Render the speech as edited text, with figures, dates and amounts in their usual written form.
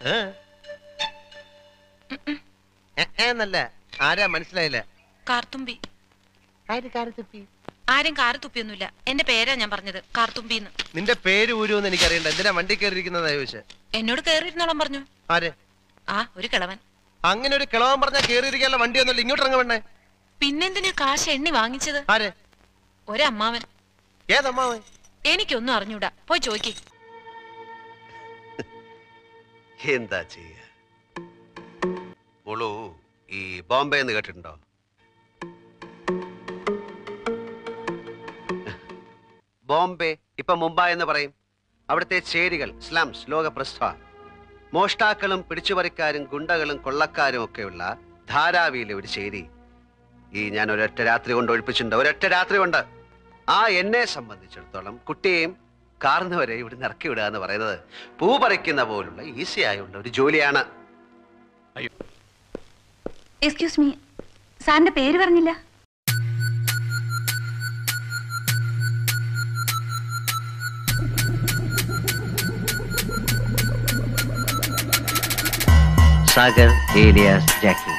എന്നല്ല ആരാ മനസ്സിലായില്ല. കാർത്തുമ്പി. ആരും കാറ് തുപ്പിയൊന്നുമില്ല. എന്റെ പേരാ ഞാൻ പറഞ്ഞത്, കാർത്തുമ്പിന്ന്. നിന്റെ പേര് ഊരുവെന്ന് എനിക്കറിയണ്ട. എന്തിനാ വണ്ടി കയറിയിരിക്കുന്നതാ ചോദിച്ചേ? എന്നോട് കേറിയിരുന്നോളം പറഞ്ഞു. ആരെ? ആ, ഒരു കിളവൻ. അങ്ങനെ ഒരു കിളവൻ പറഞ്ഞാ കേറിയിരിക്കാനുള്ള വണ്ടി ഒന്നുമില്ല, ഇങ്ങോട്ട് ഇറങ്ങ. പിന്നെന്തിനാ കാശ് എണ്ണി വാങ്ങിച്ചത്? ആരെ? ഒരമ്മാവൻ. ഏതമ്മാവൻ? എനിക്കൊന്നും അറിഞ്ഞൂടാ, പോയി ചോദിക്ക്. എന്താ ചെയ്യ? മോളു ഈ ബോംബെ എന്ന് കേട്ടിട്ടുണ്ടോ? ബോംബെ ഇപ്പൊ മുംബൈ എന്ന് പറയും. അവിടുത്തെ ചേരികൾ, സ്ലംസ്, ലോകപ്രസ്ഥ. മോഷ്ടാക്കളും പിടിച്ചുപറിക്കാരും ഗുണ്ടകളും കൊള്ളക്കാരും ഒക്കെയുള്ള ധാരാവിയിലെ ഒരു ചേരി ഞാൻ ഒരൊറ്റ രാത്രി കൊണ്ട് ഒഴിപ്പിച്ചിട്ടുണ്ട്. ഒരൊറ്റ രാത്രി കൊണ്ട്. എന്നെ സംബന്ധിച്ചിടത്തോളം കുട്ടിയെയും കാർന്നവരെ ഇവിടുന്ന് ഇറക്കി വിടുക എന്ന് പറയുന്നത് പൂ പറിക്കുന്ന പോലുള്ള ഈസി ആയുള്ള ഒരു ജോലിയാണ്. എക്സ്ക്യൂസ് മീ, സാറിന്റെ പേര് പറഞ്ഞില്ല. സാഗർ ഏലിയാസ് ജാക്കി.